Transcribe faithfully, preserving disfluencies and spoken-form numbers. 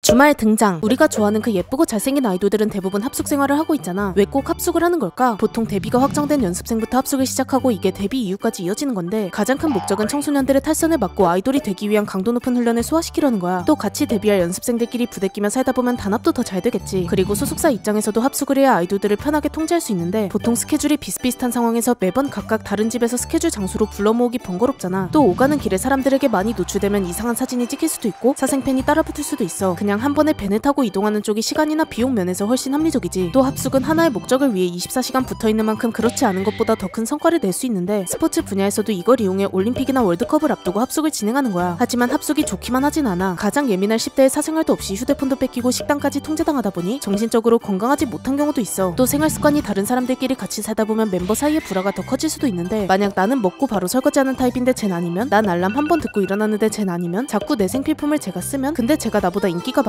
주말 등장. 우리가 좋아하는 그 예쁘고 잘생긴 아이돌들은 대부분 합숙 생활을 하고 있잖아. 왜 꼭 합숙을 하는 걸까? 보통 데뷔가 확정된 연습생부터 합숙을 시작하고 이게 데뷔 이후까지 이어지는 건데, 가장 큰 목적은 청소년들의 탈선을 막고 아이돌이 되기 위한 강도 높은 훈련을 소화시키려는 거야. 또 같이 데뷔할 연습생들끼리 부대끼며 살다 보면 단합도 더 잘 되겠지. 그리고 소속사 입장에서도 합숙을 해야 아이돌들을 편하게 통제할 수 있는데, 보통 스케줄이 비슷비슷한 상황에서 매번 각각 다른 집에서 스케줄 장소로 불러 모으기 번거롭잖아. 또 오가는 길에 사람들에게 많이 노출되면 이상한 사진이 찍힐 수도 있고 사생팬이 따라붙을 수도 있어. 그냥 한 번에 밴을 타고 이동하는 쪽이 시간이나 비용 면에서 훨씬 합리적이지. 또 합숙은 하나의 목적을 위해 이십사 시간 붙어있는 만큼 그렇지 않은 것보다 더 큰 성과를 낼 수 있는데, 스포츠 분야에서도 이걸 이용해 올림픽이나 월드컵을 앞두고 합숙을 진행하는 거야. 하지만 합숙이 좋기만 하진 않아. 가장 예민할 십 대의 사생활도 없이 휴대폰도 뺏기고 식단까지 통제당하다 보니 정신적으로 건강하지 못한 경우도 있어. 또 생활습관이 다른 사람들끼리 같이 살다 보면 멤버 사이의 불화가 더 커질 수도 있는데, 만약 나는 먹고 바로 설거지하는 타입인데 쟨 아니면, 난 알람 한 번 듣고 일어났는데 쟨 아니면, 자꾸 내 생필품을 제가 쓰면, 근데 제가 나보다 인기가